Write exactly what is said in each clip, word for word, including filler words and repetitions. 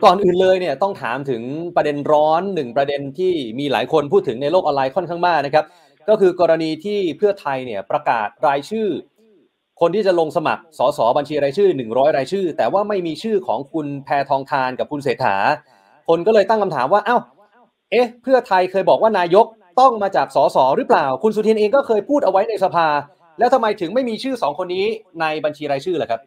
ก่อนอื่นเลยเนี่ยต้องถามถึงประเด็นร้อนหนึ่งประเด็นที่มีหลายคนพูดถึงในโลกออนไลน์ค่อนข้างมากนะครับก็คือกรณีที่เพื่อไทยเนี่ยประกาศรายชื่อคนที่จะลงสมัครสสบัญชีรายชื่อหนึ่งร้อยรายชื่อแต่ว่าไม่มีชื่อของคุณแพทองธารกับคุณเศรษฐาคนก็เลยตั้งคำถามว่าเอ้าเอ๊ะเพื่อไทยเคยบอกว่านายกต้องมาจากสสหรือเปล่าคุณสุทินเองก็เคยพูดเอาไว้ในสภาแล้วทำไมถึงไม่มีชื่อสองคนนี้ในบัญชีรายชื่อล่ะครับ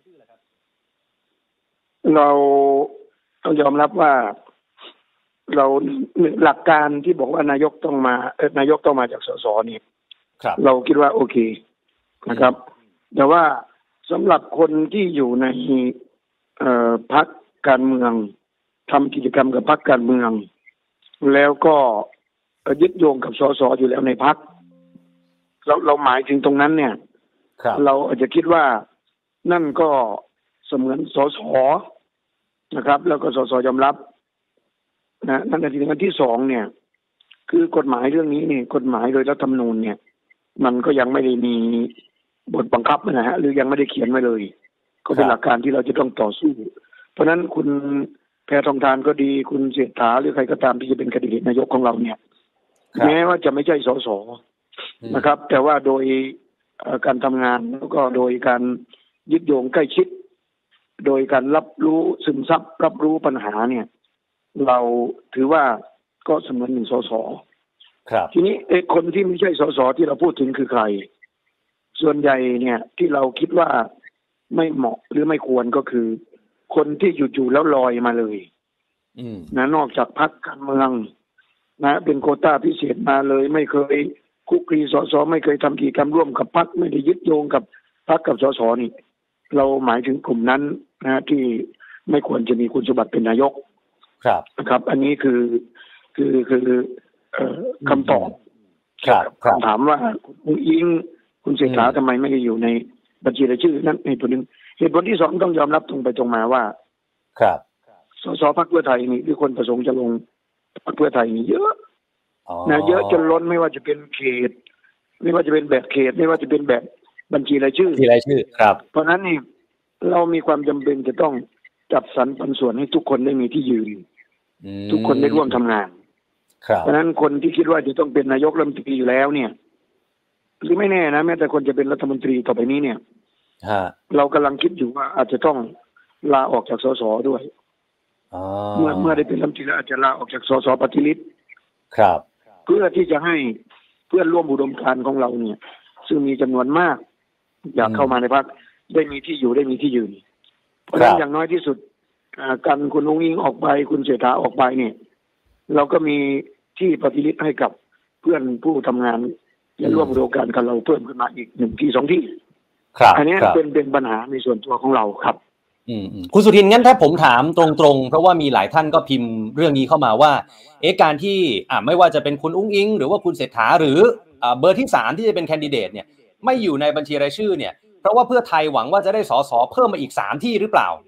เราต้องยอมรับว่าเราหลักการที่บอกว่านายกต้องมาเออนายกต้องมาจากสสนี่เราคิดว่าโอเคนะครับแต่ว่าสำหรับคนที่อยู่ในเอ่อพรรคการเมืองทำกิจกรรมกับพรรคการเมืองแล้วก็ยึดโยงกับสสอยู่แล้วในพรรคเราเราหมายถึงตรงนั้นเนี่ยเราอาจจะคิดว่านั่นก็เสมือนสสนะครับแล้วก็สสยอมรับนะนั่นคืออันที่สองเนี่ยคือกฎหมายเรื่องนี้เนี่ยกฎหมายโดยรัฐธรรมนูญเนี่ยมันก็ยังไม่ได้มีบทบังคับนะฮะหรือยังไม่ได้เขียนไว้เลยก็เป็นหลักการที่เราจะต้องต่อสู้เพราะฉะนั้นคุณแพทองธารก็ดีคุณเศรษฐาหรือใครก็ตามที่จะเป็นแคนดิเดตนายกของเราเนี่ยแม้ว่าจะไม่ใช่สสนะครับแต่ว่าโดยการทำงานแล้วก็โดยการยึดโยงใกล้ชิดโดยการรับรู้ซึมซับรับรู้ปัญหาเนี่ยเราถือว่าก็เสมือนหนึ่งสสครับทีนี้ไอ้คนที่ไม่ใช่สสที่เราพูดถึงคือใครส่วนใหญ่เนี่ยที่เราคิดว่าไม่เหมาะหรือไม่ควรก็คือคนที่อยู่ๆแล้วลอยมาเลยนะนอกจากพรรคการเมืองนะเป็นโควต้าพิเศษมาเลยไม่เคยคุกคีสสไม่เคยทำกิจกรรมร่วมกับพรรคไม่ได้ยึดโยงกับพรรคกับสสนี่เราหมายถึงกลุ่มนั้นนะที่ไม่ควรจะมีคุณสมบัติเป็นนายกครับนะครับอันนี้คือคือคือเอ่อคำตอบคำถามว่าคุณอิงคุณเศรษฐาทำไมไม่ได้อยู่ในบัญชีรายชื่อนั้นเหตุผลหนึ่งเหตุผลที่สองต้องยอมรับตรงไปตรงมาว่าครับสสพรรคเพื่อไทยนี่คือคนประสงค์จะลงพรรคเพื่อไทยนี่เยอะนะเยอะจนล้นไม่ว่าจะเป็นเขตไม่ว่าจะเป็นแบบเขตไม่ว่าจะเป็นแบบบัญชีรายชื่อบัญชีรายชื่อครับเพราะนั้นนี่เรามีความจำเป็นจะต้องจัดสรรปันส่วนให้ทุกคนได้มีที่ยืนทุกคนได้ร่วมทำงานเพราะนั้นคนที่คิดว่าจะต้องเป็นนายกรัฐมนตรีอยู่แล้วเนี่ยหรือไม่แน่นะแม้แต่คนจะเป็นรัฐมนตรีต่อไปนี้เนี่ยเรากำลังคิดอยู่ว่าอาจจะต้องลาออกจากสสด้วยเมื่อเมื่อได้เป็นรัฐมนตรีแล้วอาจจะลาออกจากสสปฏิริษีครับเพื่อที่จะให้เพื่อนร่วมอุดมการณ์ของเราเนี่ยซึ่งมีจำนวนมากอยากเข้ามาในพรรคได้มีที่อยู่ได้มีที่ยืนเพราะฉะนั้นอย่างน้อยที่สุดการคุณนุ้งอิงออกไปคุณเศรษฐาออกไปเนี่ยเราก็มีที่ปฏิริษีให้กับเพื่อนผู้ทำงานและร่วมอุดมการณ์กับเราเพิ่มขึ้นมาอีกหนึ่งที่สองที่อันนี้เป็นเป็นปัญหาในส่วนตัวของเราครับคุณสุทินงั้นถ้าผมถามตรงๆเพราะว่ามีหลายท่านก็พิมพ์เรื่องนี้เข้ามาว่าเอ๊ะการที่อ่าไม่ว่าจะเป็นคุณอุ้งอิงหรือว่าคุณเศรษฐาหรืออ่าเบอร์ที่สามที่จะเป็นแคนดิเดตเนี่ยไม่อยู่ในบัญชีรายชื่อเนี่ยเพราะว่าเพื่อไทยหวังว่าจะได้สสเพิ่มมาอีกสามที่หรือเปล่า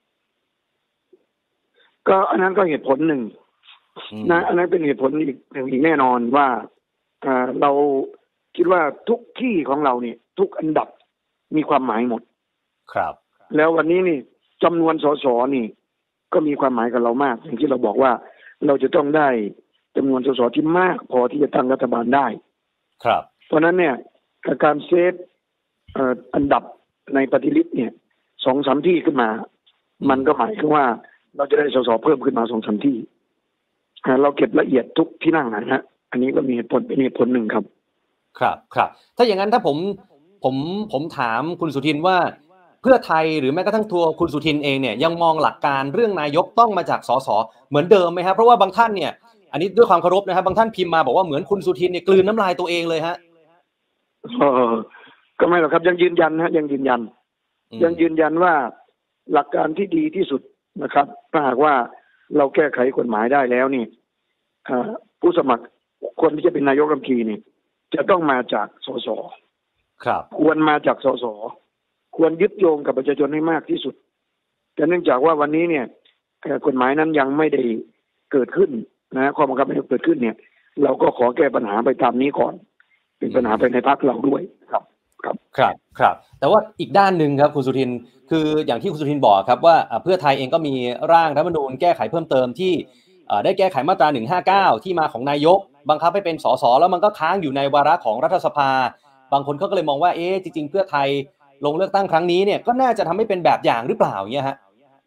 ก็อันนั้นก็เหตุผลหนึ่งนะอันนั้นเป็นเหตุผลอีกหนึ่งอีกแน่นอนว่าอ่าเราคิดว่าทุกที่ของเราเนี่ยทุกอันดับมีความหมายหมดครับแล้ววันนี้นี่จำนวนสสนี่ก็มีความหมายกับเรามากอย่างที่เราบอกว่าเราจะต้องได้จำนวนสสที่มากพอที่จะตั้งรัฐบาลได้ครับเพราะนั้นเนี่ยการเซฟอันดับในปฏิริษีเนี่ยสองสามที่ขึ้นมามันก็หมายถึงว่าเราจะได้สสเพิ่มขึ้นมาสองสามที่เราเก็บละเอียดทุกที่นั่งนะฮะอันนี้ก็มีเหตุผลเป็นเหตุผลหนึ่งครับครับครับถ้าอย่างนั้นถ้าผมผมผมถามคุณสุทินว่าเพื่อไทยหรือแม้กระทั่งตัวคุณสุทินเองเนี่ยยังมองหลักการเรื่องนายกต้องมาจากสสเหมือนเดิมไหมครับเพราะว่าบางท่านเนี่ยอันนี้ด้วยความเคารพนะครับบางท่านพิมพ์มาบอกว่าเหมือนคุณสุทินเนี่ยกลืนน้ำลายตัวเองเลยฮะเออก็ไม่หรอกครับยังยืนยันฮะยังยืนยันยังยืนยันว่าหลักการที่ดีที่สุดนะครับถ้าหากว่าเราแก้ไขกฎหมายได้แล้วนี่ผู้สมัครคนที่จะเป็นนายกรัฐมนตรีนี่จะต้องมาจากสสครับควรมาจากสสควรยึดโยงกับประชาชนให้มากที่สุดแต่เนื่องจากว่าวันนี้เนี่ยกฎหมายนั้นยังไม่ได้เกิดขึ้นนะข้อบังคับไม่ได้เกิดขึ้นเนี่ยเราก็ขอแก้ปัญหาไปตามนี้ก่อนเป็นปัญหาไปในพรรคเราด้วยครับครับครับครับแต่ว่าอีกด้านหนึ่งครับคุณสุทินคืออย่างที่คุณสุทินบอกครับว่าเพื่อไทยเองก็มีร่างรัฐธรรมนูญแก้ไขเพิ่มเติมที่ได้แก้ไขมาตราหนึ่งห้าเก้าที่มาของนายกบังคับให้เป็นสสแล้วมันก็ค้างอยู่ในวาระของรัฐสภาบางคนเขาก็เลยมองว่าเอ๊ะจริงๆเพื่อไทยลงเลือกตั้งครั้งนี้เนี่ยก็น่าจะทำให้เป็นแบบอย่างหรือเปล่าเนี่ยฮะ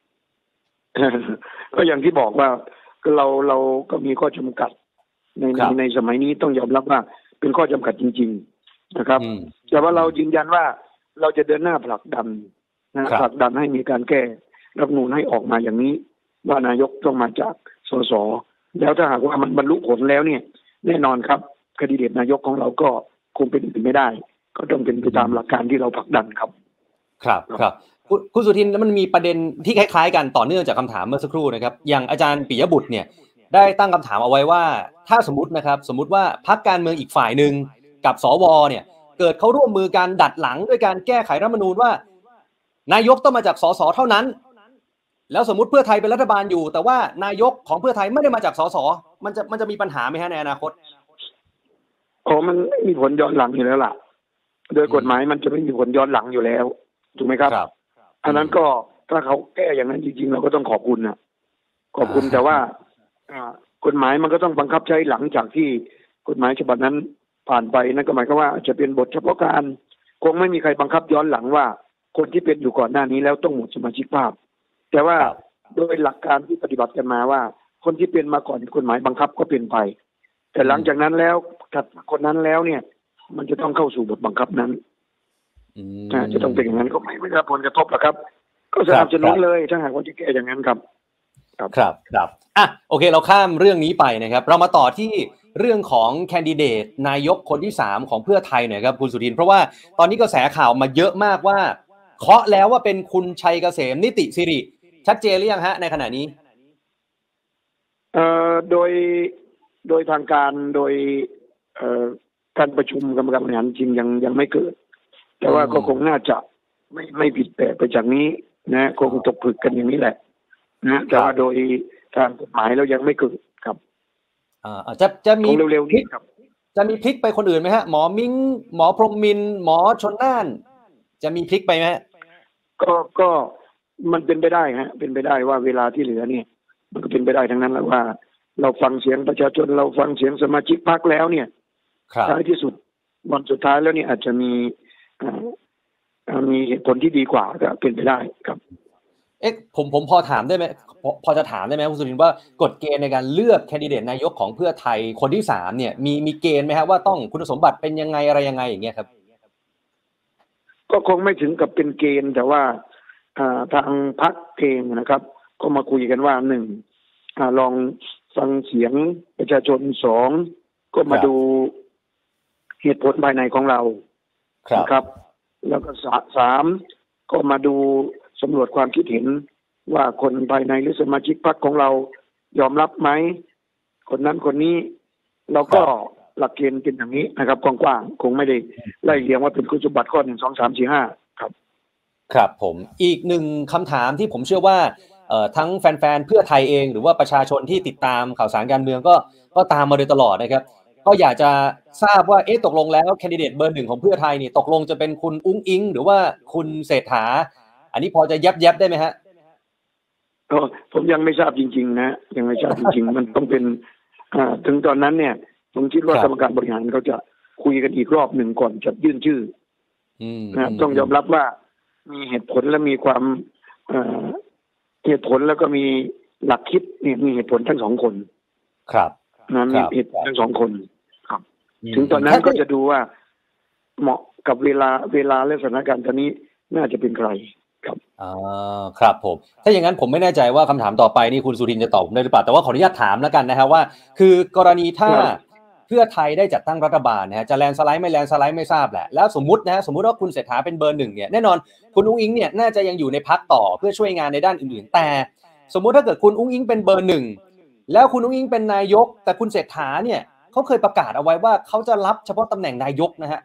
ก็อย่างที่บอกว่าเราเราก็มีข้อจำกัดในในในสมัยนี้ต้องยอมรับว่าเป็นข้อจำกัดจริงๆนะครับแต่ว่าเรายืนยันว่าเราจะเดินหน้าผลักดันนะผลักดันให้มีการแก้รัฐธรรมนูญให้ออกมาอย่างนี้ว่านายกต้องมาจากสสแล้วถ้าหากว่ามันบรรลุผลแล้วเนี่ยแน่นอนครับแคนดิเดตนายกของเราก็คงเป็นอื่นไม่ได้ก็ต้องเป็นไปตามหลักการที่เราผลักดันครับครับครับคุณสุทินแล้วมันมีประเด็นที่คล้ายๆกันต่อเนื่องจากคำถามเมื่อสักครู่นะครับอย่างอาจารย์ปิยบุตรเนี่ยได้ตั้งคำถามเอาไว้ว่าถ้าสมมตินะครับสมมติว่าพรรคการเมืองอีกฝ่ายหนึ่งกับสวเนี่ยเกิดเขาร่วมมือการดัดหลังด้วยการแก้ไขรัฐธรรมนูญว่านายกต้องมาจากสสเท่านั้นแล้วสมมติเพื่อไทยเป็นรัฐบาลอยู่แต่ว่านายกของเพื่อไทยไม่ได้มาจากสสมันจะมันจะมีปัญหาไหมฮะในอนาคตโอ้มันไม่มีผลย้อนหลังอยู่แล้วล่ะโดยกฎหมายมันจะไม่มีผลย้อนหลังอยู่แล้วถูกไหมครับอันนั้นก็ถ้าเขาแก้อย่างนั้นจริงๆเราก็ต้องขอบคุณนะขอบคุณแต่ว่ากฎหมายมันก็ต้องบังคับใช้หลังจากที่กฎหมายฉบับนั้นผ่านไปนั่นก็หมายความว่าจะเป็นบทเฉพาะการคงไม่มีใครบังคับย้อนหลังว่าคนที่เป็นอยู่ก่อนหน้านี้แล้วต้องหมดสมาชิกภาพแต่ว่าโดยหลักการที่ปฏิบัติกันมาว่าคนที่เป็นมาก่อนกฎหมายบังคับก็เป็นไปแต่หลังจากนั้นแล้วถัดคนนั้นแล้วเนี่ยมันจะต้องเข้าสู่บทบังคับนั้นจะต้องเป็นอย่างนั้นก็ไม่ไม่ได้ผลกระทบหรอกครับก็สนับสนุนเลยถ้าหากว่าจะแก้อย่างนั้นครับครับครับครับอ่ะโอเคเราข้ามเรื่องนี้ไปนะครับเรามาต่อที่เรื่องของแคนดิเดตนายกคนที่สามของเพื่อไทยหน่อยครับคุณสุทินเพราะว่าตอนนี้กระแสข่าวมาเยอะมากว่าเคาะแล้วว่าเป็นคุณชัยเกษมนิติสิริชัดเจนหรือยังฮะในขณะนี้เอ่อโดยโดยทางการโดยเอ่อการประชุมกรรมการบริหารจริงยังยังไม่เกิดแต่ว่าก็คงน่าจะไม่ไม่ผิดแปลกไปจากนี้นะคงตกผลึกกันอย่างนี้แหละนะแต่ว่าโดยทางกฎหมายแล้วยังไม่เกิดครับอ่าจะจะมีเร็วๆนี้ครับจะมีพลิกไปคนอื่นไหมฮะหมอมิ้งหมอพรหมมินทร์หมอชลน่านจะมีพลิกไปไหมก็ก็มันเป็นไปได้ฮะเป็นไปได้ว่าเวลาที่เหลือเนี่ยมันก็เป็นไปได้ทั้งนั้นแล้วว่าเราฟังเสียงประชาชนเราฟังเสียงสมาชิกพรรคแล้วเนี่ยท้ายที่สุดวันสุดท้ายแล้วเนี่ยอาจจะมีมีเหตุผลที่ดีกว่าก็เป็นไปได้ครับเอ๊ะผมผมพอถามได้ไหมพอพอจะถามได้ไหมคุณสุทินว่ากฎเกณฑ์ในการเลือกแคนดิเดตนายกของเพื่อไทยคนที่สามเนี่ยมีมีเกณฑ์ไหมครับว่าต้องคุณสมบัติเป็นยังไงอะไรยังไงอย่างเงี้ยครับก็คงไม่ถึงกับเป็นเกณฑ์แต่ว่าทางพรรคเองนะครับก็มาคุยกันว่าหนึ่งลองฟังเสียงประชาชนสองก็มาดูเหตุผลภายในของเราครับแล้วก็สามก็มาดูสำรวจความคิดเห็นว่าคนภายในหรือสมาชิกพรรคของเรายอมรับไหมคนนั้นคนนี้เราก็หลักเกณฑ์เป็นอย่างนี้นะครับกว้างๆคงไม่ได้ไล่เรียงว่าเป็นคุณสมบัติข้อหนึ่งสองสามสี่ห้าครับครับผมอีกหนึ่งคำถามที่ผมเชื่อว่าเอ่อทั้งแฟนๆเพื่อไทยเองหรือว่าประชาชนที่ติดตามข่าวสารการเมืองก็ก็ตามมาโดยตลอดนะครับก็อยากจะทราบว่าเอ๊ะตกลงแล้วแคนดิเดตเบอร์หนึ่งของเพื่อไทยนี่ตกลงจะเป็นคุณอุ้งอิงหรือว่าคุณเศรษฐาอันนี้พอจะยับยับได้ไหมฮะก็ผมยังไม่ทราบจริงๆนะยังไม่ทราบจริงๆมันต้องเป็นถึงตอนนั้นเนี่ยผมคิดว่ากรรมการบริหารเขาจะคุยกันอีกรอบหนึ่งก่อนจะยื่นชื่อนะต้องยอมรับว่ามีเหตุผลและมีความเหตุผลแล้วก็มีหลักคิดเนี่ยมีเหตุผลทั้งสองคนครับนะมีเหตุผลทั้งสองคนครับถึงตอนนั้นก็จะดูว่าเหมาะกับเวลาเวลาและสถานการณ์ตอนนี้น่าจะเป็นใครครับอ่าครับผมถ้าอย่างนั้นผมไม่แน่ใจว่าคำถามต่อไปนี่คุณสุทินจะตอบได้หรือเปล่าแต่ว่าขออนุญาตถามแล้วกันนะครับว่าคือกรณีถ้าเพื่อไทยได้จัดตั้งรัฐบาลนะฮะจะแลนสไลด์ไม่แลนสไลด์ไม่ทราบแหละแล้วสมมุตินะฮะสมมุติว่าคุณเศรษฐาเป็นเบอร์หนึ่งเนี่ยแน่นอนคุณอุ้งอิงเนี่ยน่าจะยังอยู่ในพรรคต่อเพื่อช่วยงานในด้านอื่นๆแต่สมมุติถ้าเกิดคุณอุ้งอิงเป็นเบอร์หนึ่งแล้วคุณอุ้งอิงเป็นนายกแต่คุณเศรษฐาเนี่ยเขาเคยประกาศเอาไว้ว่าเขาจะรับเฉพาะตำแหน่งนายกนะฮะ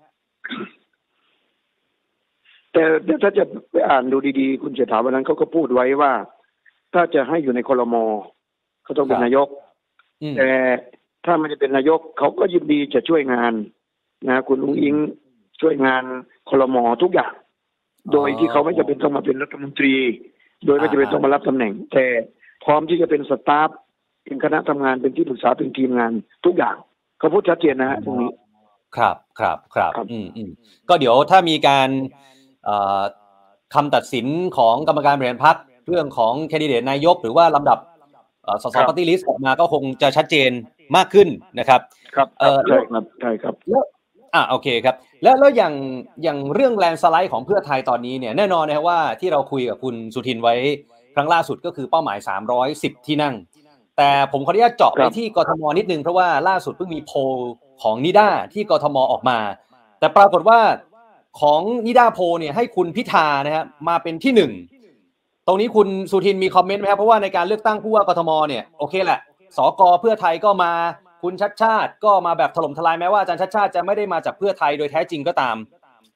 แต่ถ้าจะไปอ่านดูดีๆคุณเศรษฐาวันนั้นเขาก็พูดไว้ว่าถ้าจะให้อยู่ในครม.เขาต้องเป็นนายกแต่ถ้าไม่ได้เป็นนายกเขาก็ยินดีจะช่วยงานนะคุณอุ้งอิงช่วยงานครม.ทุกอย่างโดยที่เขาไม่จำเป็นต้องมาเป็นรัฐมนตรีโดยไม่จำเป็นต้องมารับตำแหน่งแต่พร้อมที่จะเป็นสตาฟเป็นคณะทำงานเป็นที่ปรึกษาเป็นทีมงานทุกอย่างเขาพูดชัดเจนนะฮะตรงนี้ครับครับครับอืมอืมก็เดี๋ยวถ้ามีการคำตัดสินของกรรมการบริหารพรรคเรื่องของแคนดิเดตนายกหรือว่าลำดับสสปาร์ตี้ลิสต์ออกมาก็คงจะชัดเจนมากขึ้นนะครับครับเออใช่ครับใช่ครับแล้วอ่าโอเคครับแล้วแล้วอย่างอย่างเรื่องแลนด์สไลด์ของเพื่อไทยตอนนี้เนี่ยแน่นอนนะครับว่าที่เราคุยกับคุณสุทินไว้ครั้งล่าสุดก็คือเป้าหมายสามร้อยสิบที่นั่งแต่ผมขออนุญาตเจาะไปที่กทมนิดนึงเพราะว่าล่าสุดเพิ่งมีโพลของนิด้าที่กทมออกมาแต่ปรากฏว่าของนิด้าโพลเนี่ยให้คุณพิธานะครับมาเป็นที่หนึ่งตรงนี้คุณสุทินมีคอมเมนต์ไหมครับเพราะว่าในการเลือกตั้งผู้ว่ากทมเนี่ยโอเคแหละสกเพื่อไทยก็มาคุณชัดชาติก็มาแบบถล่มทลายแม้ว่าอาจารย์ชัดชาติจะไม่ได้มาจากเพื่อไทยโดยแท้จริงก็ตาม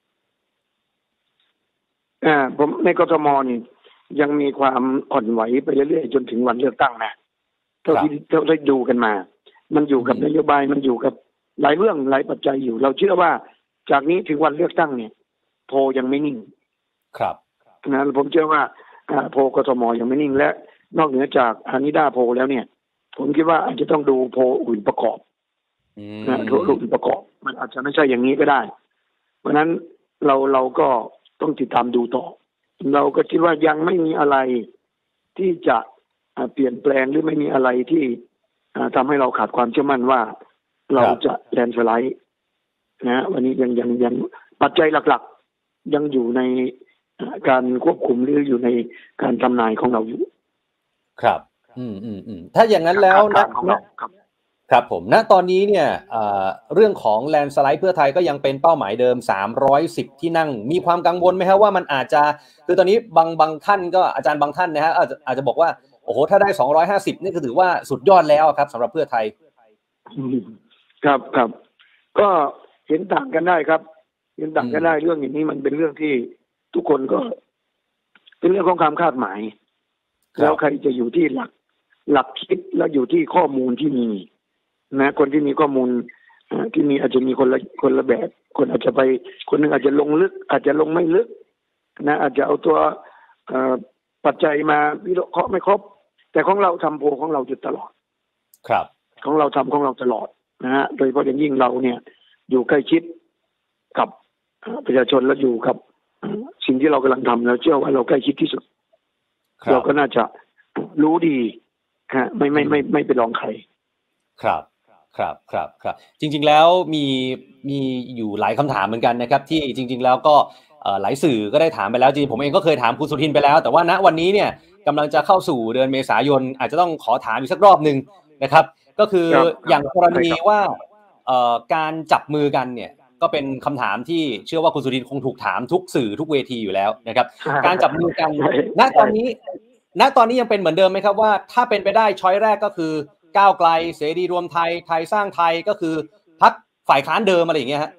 อ่าผมในกทมนี่ยังมีความอ่อนไหวไปเรื่อยๆจนถึงวันเลือกตั้งนะเท่าที่เราได้ดูกันมามันอยู่กับนโยบายมันอยู่กับหลายเรื่องหลายปัจจัยอยู่เราเชื่อว่าจากนี้ถึงวันเลือกตั้งเนี่ยโพยังไม่นิ่งครับนะผมเชื่อว่าโพกทมยังไม่นิ่งและนอกเหนือจากอานิดาโพแล้วเนี่ยผมคิดว่าอาจจะต้องดูโพอื่นประกอบนะโพอื่นประกอบมันอาจจะไม่ใช่อย่างนี้ก็ได้เพราะนั้นเราเราก็ต้องติดตามดูต่อเราก็คิดว่ายังไม่มีอะไรที่จะเปลี่ยนแปลงหรือไม่มีอะไรที่ทำให้เราขาดความเชื่อมั่นว่าเราจะแลนด์สไลด์นะวันนี้ยังยังยังปัจจัยหลักๆยังอยู่ในการควบคุมหรืออยู่ในการทำนายของเราอยู่ครับอืมอืมอืมถ้าอย่างนั้นแล้วนะครับผมณตอนนี้เนี่ยเรื่องของแลนด์สไลด์เพื่อไทยก็ยังเป็นเป้าหมายเดิมสามร้อยสิบที่นั่งมีความกังวลไหมครับว่ามันอาจจะคือตอนนี้บางบางท่านก็อาจารย์บางท่านนะฮะอาจจะอาจจะบอกว่าโอ้โหถ้าได้สองร้อยห้าสิบนี่ก็ถือว่าสุดยอดแล้วครับสำหรับเพื่อไทยครับครับก็เห็นต่างกันได้ครับเห็นต่างกันได้เรื่องอย่างนี้มันเป็นเรื่องที่ทุกคนก็เป็นเรื่องของความคาดหมายแล้วใครจะอยู่ที่หลักหลักคิดแล้วอยู่ที่ข้อมูลที่มีนะคนที่มีข้อมูลที่มีอาจจะมีคนละคนละแบบคนอาจจะไปคนนึงอาจจะลงลึกอาจจะลงไม่ลึกนะอาจจะเอาตัวปัจจัยมาวิเคราะห์ไม่ครบแต่ของเราทำโพลของเราอยู่ตลอดครับของเราทำของเราตลอดนะฮะโดยเฉพาะอย่างยิ่งเราเนี่ยอยู่ใกล้ชิดกับประชาชนและอยู่กับสิ่งที่เรากำลังทำเราเชื่อว่าเราใกล้ชิดที่สุดเราก็น่าจะรู้ดีฮะไม่ไม่ไม่ไม่ไปลองใครครับครับครับครับจริงๆแล้วมีมีอยู่หลายคำถามเหมือนกันนะครับที่จริงๆแล้วก็หลายสื่อก็ได้ถามไปแล้วจริงผมเองก็เคยถามคุณสุทินไปแล้วแต่ว่าณวันนี้เนี่ยกำลังจะเข้าสู่เดือนเมษายนอาจจะต้องขอถามอีกสักรอบนึงนะครับก็คืออย่างกรณีว่าการจับมือกันเนี่ยก็เป็นคำถามที่เชื่อว่าคุณสุทินคงถูกถามทุกสื่อทุกเวทีอยู่แล้วนะครับการจับมือกันณตอนนี้ณตอนนี้ยังเป็นเหมือนเดิมไหมครับว่าถ้าเป็นไปได้ช้อยแรกก็คือก้าวไกลเสรีรวมไทยไทยสร้างไทยก็คือพรรคฝ่ายค้านเดิมอะไรอย่างเงี้ยฮะ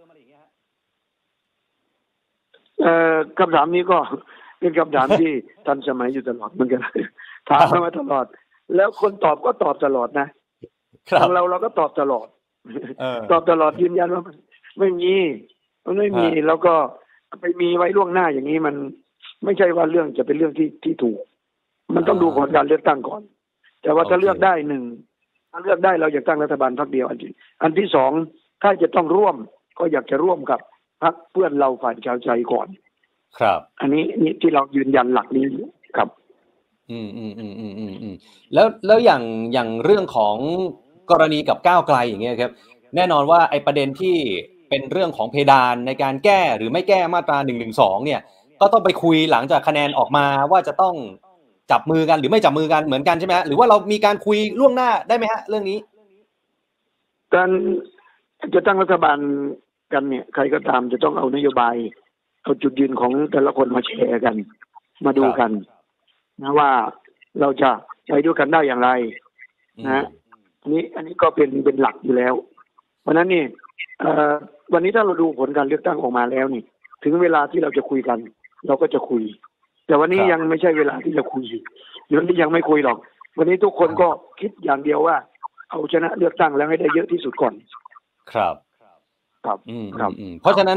เอ่อคำถามนี้ก็เป็นคำถามที่ทันสมัยอยู่ตลอดเหมือนกันถามมาตลอดแล้วคนตอบก็ตอบตลอดนะของเราเราก็ตอบตลอดตอบตลอดยืนยันว่าไม่มีมันไม่มีแล้วก็ไปมีไว้ล่วงหน้าอย่างนี้มันไม่ใช่ว่าเรื่องจะเป็นเรื่องที่ที่ถูกมันต้องดูผลการเลือกตั้งก่อนแต่ว่าถ้าเลือกได้หนึ่งถ้าเลือกได้เราอยากตั้งรัฐบาลพรรคเดียวอันที่อันที่สองถ้าจะต้องร่วมก็อยากจะร่วมกับพรรคเพื่อนเราฝ่ายชาวใจก่อนครับอันนี้นี่ที่เรายืนยันหลักนี้ครับอืมอืมอืมอืมอืมอืมแล้วแล้วอย่างอย่างเรื่องของกรณีกับก้าวไกลอย่างเงี้ยครับแน่นอนว่าไอ้ประเด็นที่เป็นเรื่องของเพดานในการแก้หรือไม่แก้มาตราหนึ่งหนึ่งสองเนี่ยก็ต้องไปคุยหลังจากคะแนนออกมาว่าจะต้องจับมือกันหรือไม่จับมือกันเหมือนกันใช่ไหมฮะหรือว่าเรามีการคุยล่วงหน้าได้ไหมฮะเรื่องนี้การจะตั้งรัฐบาลกันเนี่ยใครก็ตามจะต้องเอานโยบายเอาจุดยืนของแต่ละคนมาแชร์กันมาดูกันนะว่าเราจะไปด้วยกันได้อย่างไรนะอันนี้อันนี้ก็เป็นเป็นหลักอยู่แล้วเพราะนั้นนี่วันนี้ถ้าเราดูผลการเลือกตั้งออกมาแล้วนี่ถึงเวลาที่เราจะคุยกันเราก็จะคุยแต่วันนี้ยังไม่ใช่เวลาที่จะคุยวันนี้ยังไม่คุยหรอกวันนี้ทุกคนก็คิดอย่างเดียวว่าเอาชนะเลือกตั้งแล้วให้ได้เยอะที่สุดก่อนครับครับอืมครับเพราะฉะนั้น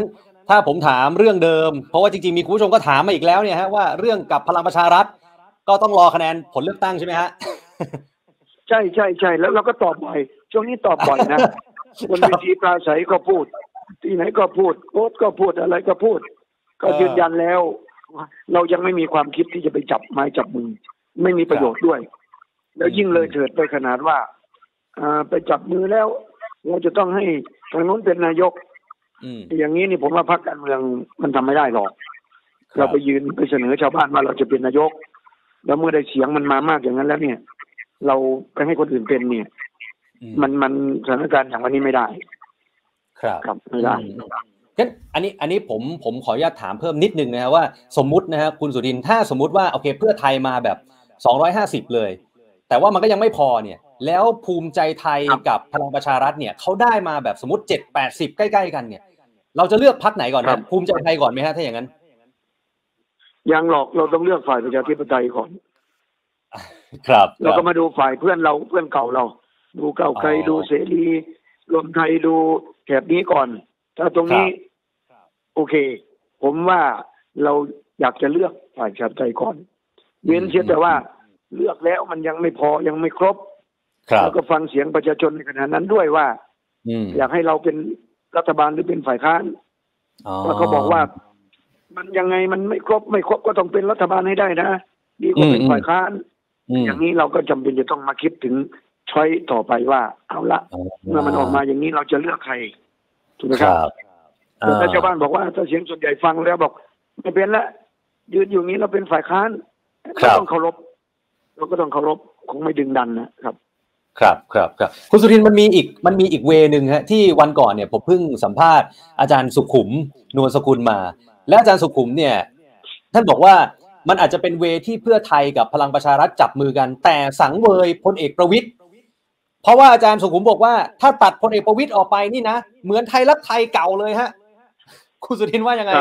ถ้าผมถามเรื่องเดิมเพราะว่าจริงๆมีคุณผู้ชมก็ถามมาอีกแล้วเนี่ยฮะว่าเรื่องกับพลังประชารัฐก็ต้องรอคะแนนผลเลือกตั้งใช่ไหมฮะใช่ใช่ใช่แล้วเราก็ตอบบ่อยช่วงนี้ตอบบ่อยนะบนเวทีปราศัยก็พูดที่ไหนก็พูดโพสต์ก็พูดอะไรก็พูดก็ยืนยันแล้วเรายังไม่มีความคิดที่จะไปจับไม้จับมือไม่มีประโยชน์ด้วยแล้วยิ่งเลยเถิดไปขนาดว่าไปจับมือแล้วเราจะต้องให้ทางโน้นเป็นนายกอย่างนี้นี่ผมว่าพรรคการเมืองมันทำไม่ได้หรอกเราไปยืนไปเสนอชาวบ้านว่าเราจะเป็นนายกแล้วเมื่อได้เสียงมันมามากอย่างนั้นแล้วเนี่ยเราไปให้คนอื่นเป็นเนี่ยมันมันสถานการณ์อย่างวันนี้ไม่ได้ครับครับไม่ได้งั้นอันนี้อันนี้ผมผมขออนุญาตถามเพิ่มนิดนึงนะครับว่าสมมุตินะฮะคุณสุทินถ้าสมมุติว่าโอเคเพื่อไทยมาแบบสองร้อยห้าสิบเลยแต่ว่ามันก็ยังไม่พอเนี่ยแล้วภูมิใจไทยกับพลังประชารัฐเนี่ยเขาได้มาแบบสมมติเจ็ดแปดสิบใกล้ๆกันเนี่ยเราจะเลือกพรรคไหนก่อนครับภูมิใจไทยก่อนไหมฮะถ้าอย่างนั้นยังหรอกเราต้องเลือกฝ่ายประชาธิปไตยก่อนครับเราก็มาดูฝ่ายเพื่อนเราเพื่อนเก่าเราดูเก่าใครดูเสรีรวมไทยดูแถบนี้ก่อนถ้าตรงนี้โอเคผมว่าเราอยากจะเลือกฝ่ายประชาธิปไตยก่อนเว้นเสียแต่ว่าเลือกแล้วมันยังไม่พอยังไม่ครบแล้วก็ฟังเสียงประชาชนในขณะนั้นด้วยว่าอยากให้เราเป็นรัฐบาลหรือเป็นฝ่ายค้านแล้วเขาบอกว่ามันยังไงมันไม่ครบไม่ครบก็ต้องเป็นรัฐบาลให้ได้นะดีกว่าเป็นฝ่ายค้านอย่างนี้เราก็จำเป็นจะต้องมาคิดถึงช้อยต่อไปว่าเอาละเมื่อมันออกมาอย่างนี้เราจะเลือกใครถูกไหมครับแต่ชาวบ้านบอกว่าถ้าเสียงส่วนใหญ่ฟังแล้วบอกไม่เป็นละยืนอยู่นี้เราเป็นฝ่ายค้านก็ต้องเคารพเราก็ต้องเคารพคงไม่ดึงดันนะครับครับครับครับคุณสุทินมันมีอีกมันมีอีกเวนึงฮะที่วันก่อนเนี่ยผมเพิ่งสัมภาษณ์อาจารย์สุขุมนวลสกุลมาและอาจารย์สุขุมเนี่ยท่านบอกว่ามันอาจจะเป็นเวที่เพื่อไทยกับพลังประชารัฐจับมือกันแต่สังเวยพลเอกประวิตรเพราะว่าอาจารย์สุขุมบอกว่าถ้าตัดพลเอกประวิตรออกไปนี่นะเหมือนไทยรักไทยเก่าเลยฮะคุณสุทินว่ายังไง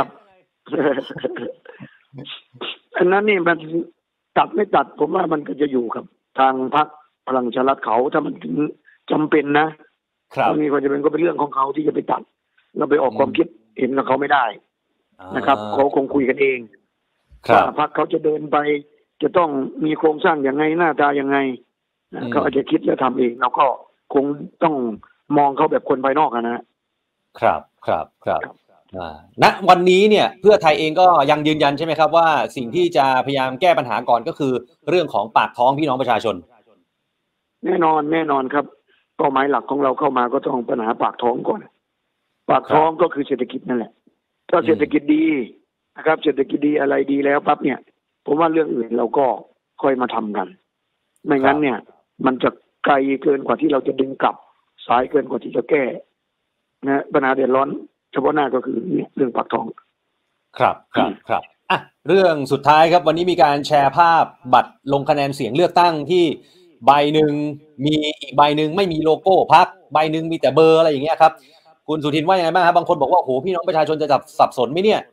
อันนั้นนี่มันตัดไม่ตัดผมว่ามันก็จะอยู่กับทางพรรคพลังประชารัฐเขาถ้ามันจำเป็นนะครับมีความจำเป็นก็เป็นเรื่องของเขาที่จะไปตัดเราไปออกความคิดเห็นกับเขาไม่ได้นะครับเขาคงคุยกันเองว่าพรรคเขาจะเดินไปจะต้องมีโครงสร้างอย่างไงหน้าตายังไงเขาอาจจะคิดและทำเองเราก็คงต้องมองเขาแบบคนภายนอกนะครับครับครับณวันนี้เนี่ยเพื่อไทยเองก็ยังยืนยันใช่ไหมครับว่าสิ่งที่จะพยายามแก้ปัญหาก่อนก็คือเรื่องของปากท้องพี่น้องประชาชนแน่นอนแน่นอนครับเป้าหมายหลักของเราเข้ามาก็ต้องปัญหาปากท้องก่อนปากท้องก็คือเศรษฐกิจนั่นแหละถ้าเศรษฐกิจดีนะครับเศรษฐกิจดีอะไรดีแล้วปั๊บเนี่ยผมว่าเรื่องอื่นเราก็ค่อยมาทำกันไม่งั้นเนี่ยมันจะไกลเกินกว่าที่เราจะดึงกลับสายเกินกว่าที่จะแก้นะปัญหาเดือดร้อนเฉพาะหน้าก็คือเนี่ยเรื่องปากท้องครับครับครับอ่ะเรื่องสุดท้ายครับวันนี้มีการแชร์ภาพบัตรลงคะแนนเสียงเลือกตั้งที่ใบหนึ่งมีอีกใบหนึ่งไม่มีโลโก้พรรคใบหนึ่งมีแต่เบอร์อะไรอย่างเงี้ยครับคุณสุทินว่ายังไงบ้างครับบางคนบอกว่าโอ้โหพี่น้องประชาชนจะสับสนไหมเนี่ย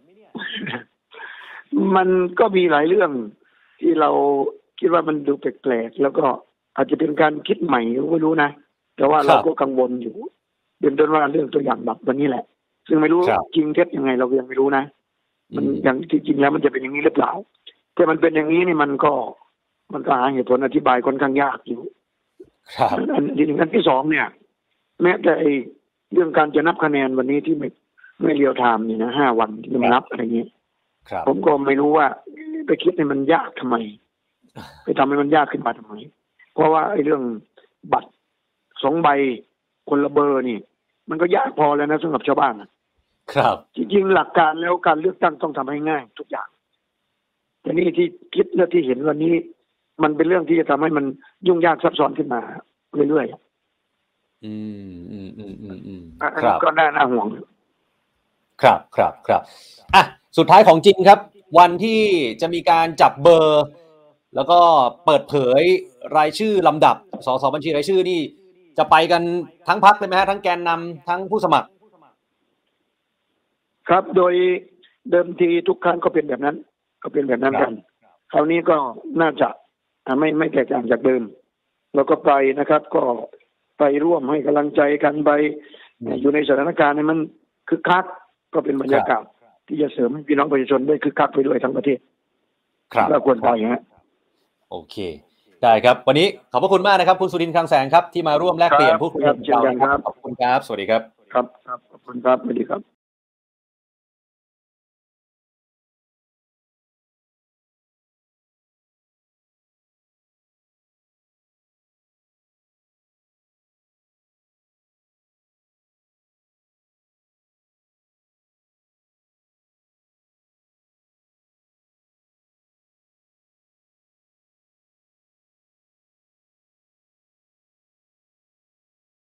มันก็มีหลายเรื่องที่เราคิดว่ามันดูแปลกๆแล้วก็อาจจะเป็นการคิดใหม่ไม่รู้นะแต่ว่าเราก็กังวลอยู่เป็นต้นว่าเรื่องตัวอย่างบัตรวันนี้แหละซึ่งไม่รู้จริงเท็จยังไงเรายังไม่รู้นะมันอย่างที่จริงแล้วมันจะเป็นอย่างนี้หรือเปล่าแต่มันเป็นอย่างนี้นี่มันก็มันก็หาเหตุผลอธิบายค่อนข้างยากอยู่อันที่หนึ่งอันที่สองเนี่ยแม้แต่ไอ้เรื่องการจะนับคะแนนวันนี้ที่ไม่ไม่เรียวไทม์นี่นะห้าวันที่มันนับอะไรเงี้ยผมก็ไม่รู้ว่าไปคิดให้มันยากทำไมไปทำให้มันยากขึ้นมาทำไมเพราะว่าไอ้เรื่องบัตรสองใบคนละเบอร์นี่มันก็ยากพอแล้วนะสำหรับชาวบ้านครับจริงๆหลักการแล้วการเลือกตั้งต้องทำให้ง่ายทุกอย่างแต่นี่ที่คิดและที่เห็นวันนี้มันเป็นเรื่องที่จะทำให้มันยุ่งยากซับซ้อนขึ้นมาเรื่อยๆอืมอืมอืมอืมอืมครับก็น่าน่าห่วงครับครับครับอ่ะสุดท้ายของจริงครับวันที่จะมีการจับเบอร์แล้วก็เปิดเผยรายชื่อลำดับสสบัญชีรายชื่อนี่จะไปกันทั้งพรรคเลยไหมฮะทั้งแกนนำทั้งผู้สมัครครับโดยเดิมทีทุกครั้งก็เป็นแบบนั้นก็เป็นแบบนั้นกันคราวนี้ก็น่าจะไม่ไม่แตกต่างจากเดิมแล้วก็ไปนะครับก็ไปร่วมให้กำลังใจกันไปอยู่ในสถานการณ์นี้มันคึกคักก็เป็นบรรยากาศที่จะเสริมให้พี่น้องประชาชนได้คึกคักไปด้วยทั้งประเทศครับก็ควรไปฮะโอเคได้ครับวันนี้ขอบพระคุณมากนะครับคุณสุรินทร์คลังแสงครับที่มาร่วมแลกเปลี่ยนพูดคุยกับเราครับขอบคุณครับสวัสดีครับครับขอบคุณครับสวัสดีครับ